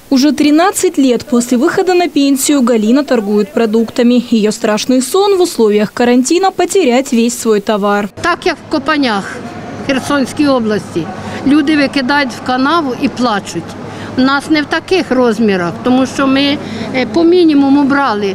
Уже 13 лет после выхода на пенсию Галина торгует продуктами. Ее страшный сон в условиях карантина – потерять весь свой товар. Так як в Копанях, Херсонській області, люди викидають в канаву і плачуть. У нас не в таких розмірах, тому що ми по мінімуму брали.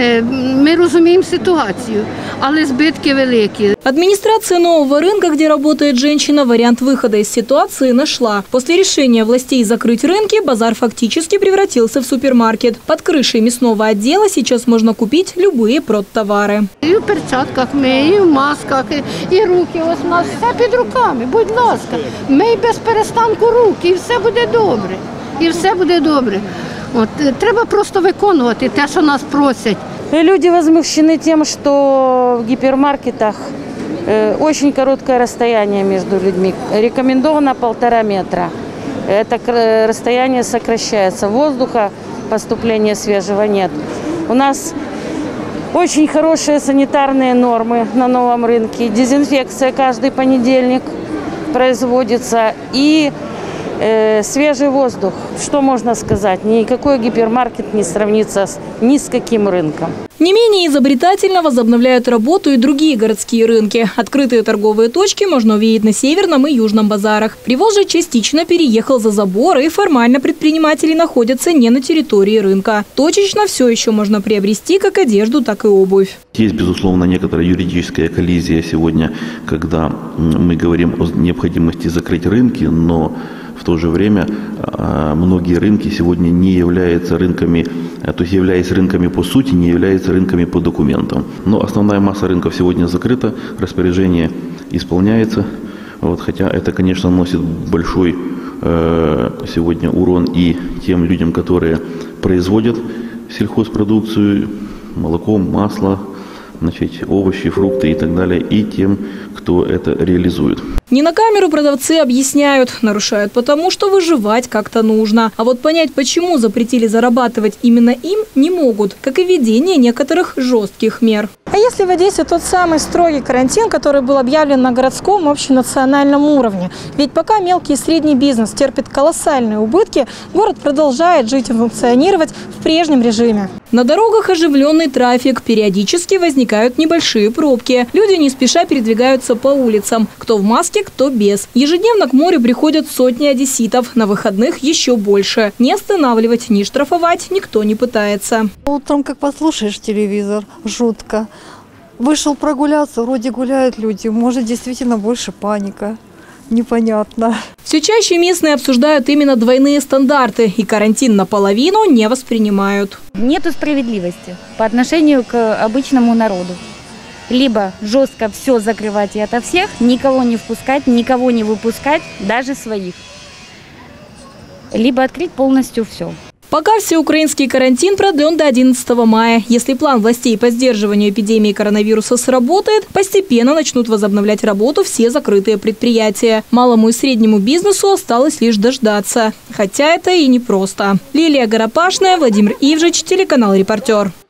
Мы разумеем ситуацию, але збитки великі. Администрация нового рынка, где работает женщина, вариант выхода из ситуации нашла. После решения властей закрыть рынки, базар фактически превратился в супермаркет. Под крышей мясного отдела сейчас можно купить любые продтовары. І в перчатках ми, і в масках, і руки. Ось у нас все під руками, будь ласка. Мий без перестанку руки, і все буде добре. І все буде добре. От, треба просто виконувати те, що нас просять. Люди возмущены тем, что в гипермаркетах очень короткое расстояние между людьми. Рекомендовано 1,5 метра. Это расстояние сокращается. Воздуха, поступления свежего нет. У нас очень хорошие санитарные нормы на новом рынке. Дезинфекция каждый понедельник производится. И свежий воздух. Что можно сказать? Никакой гипермаркет не сравнится ни с каким рынком. Не менее изобретательно возобновляют работу и другие городские рынки. Открытые торговые точки можно увидеть на Северном и Южном базарах. Привоз же частично переехал за забор, и формально предприниматели находятся не на территории рынка. Точечно все еще можно приобрести как одежду, так и обувь. Есть, безусловно, некоторая юридическая коллизия сегодня, когда мы говорим о необходимости закрыть рынки, но в то же время многие рынки сегодня не являются рынками, то есть являясь рынками по сути, не являются рынками по документам. Но основная масса рынков сегодня закрыта, распоряжение исполняется, хотя это, конечно, наносит большой сегодня урон и тем людям, которые производят сельхозпродукцию, молоко, масло, овощи, фрукты и так далее, и тем, кто это реализует. Не на камеру продавцы объясняют, нарушают потому, что выживать как-то нужно. А вот понять, почему запретили зарабатывать именно им, не могут, как и введение некоторых жестких мер. А если в Одессе тот самый строгий карантин, который был объявлен на городском общенациональном уровне? Ведь пока мелкий и средний бизнес терпит колоссальные убытки, город продолжает жить и функционировать в прежнем режиме. На дорогах оживленный трафик, периодически возникают небольшие пробки. Люди не спеша передвигаются по улицам, кто в маске, кто без. Ежедневно к морю приходят сотни одесситов, на выходных еще больше. Не останавливать, не штрафовать никто не пытается. Утром, как послушаешь телевизор, жутко. Вышел прогуляться, вроде гуляют люди, может, действительно больше паника. Непонятно. Все чаще местные обсуждают именно двойные стандарты, и карантин наполовину не воспринимают. Нету справедливости по отношению к обычному народу. Либо жестко все закрывать и ото всех, никого не впускать, никого не выпускать, даже своих. Либо открыть полностью все. Пока всеукраинский карантин продлен до 11 мая. Если план властей по сдерживанию эпидемии коронавируса сработает, постепенно начнут возобновлять работу все закрытые предприятия. Малому и среднему бизнесу осталось лишь дождаться. Хотя это и непросто. Лилия Горопашная, Владимир Ивжич, телеканал «Репортер».